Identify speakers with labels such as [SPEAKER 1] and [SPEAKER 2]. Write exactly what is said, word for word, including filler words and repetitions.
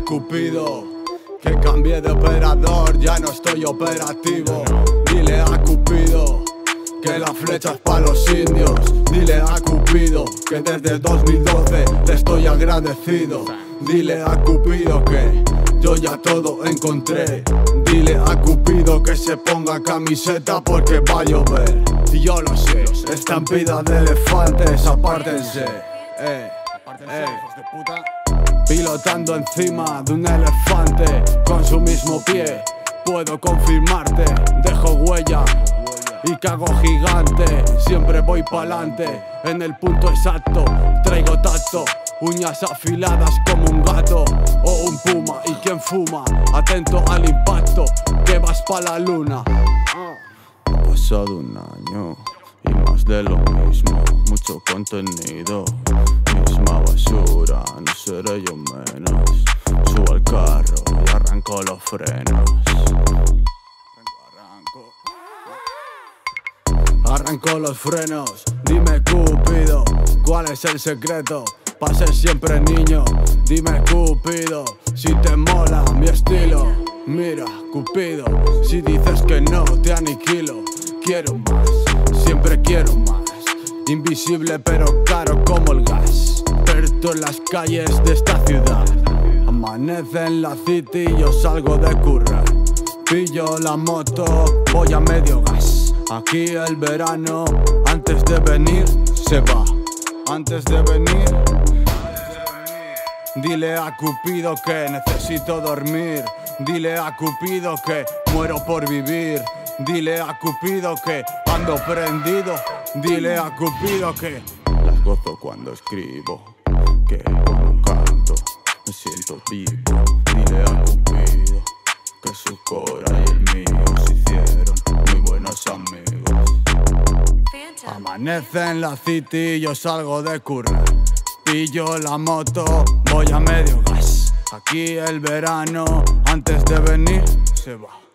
[SPEAKER 1] Cupido que cambié de operador, ya no estoy operativo. Dile a Cupido que la flecha es pa' los indios. Dile a Cupido que desde dos mil doce le estoy agradecido. Dile a Cupido que yo ya todo encontré. Dile a Cupido que se ponga camiseta porque va a llover. Y yo lo sé, estampida de elefantes, apártense. Eh, eh. Pilotando encima de un elefante con su mismo pie, puedo confirmarte, dejo huella y cago gigante. Siempre voy pa'lante, en el punto exacto, traigo tacto, uñas afiladas como un gato o un puma. Y quien fuma, atento al impacto, que vas pa' la luna. Ha pasado un año y más de lo mismo, mucho contenido, misma basura, no seré yo menos. Subo al carro y arranco los frenos. Arranco, arranco los frenos. Dime Cupido, ¿cuál es el secreto? Pa' ser siempre niño. Dime Cupido, si te mola mi estilo. Mira Cupido, si dices que no te aniquilo. Quiero más, siempre quiero más. Invisible pero caro como el gas. Perto en las calles de esta ciudad. Amanece en la city y yo salgo de currar. Pillo la moto, voy a medio gas. Aquí el verano, antes de venir, se va. Antes de venir, dile a Cupido que necesito dormir. Dile a Cupido que muero por vivir. Dile a Cupido que ando prendido. Dile a Cupido que las gozo cuando escribo, que cuando canto me siento vivo. Dile a Cupido que su cora y el mío se hicieron muy buenos amigos. Amanece en la city, yo salgo de currar. Pillo la moto, voy a medio gas. Aquí el verano, antes de venir, se va.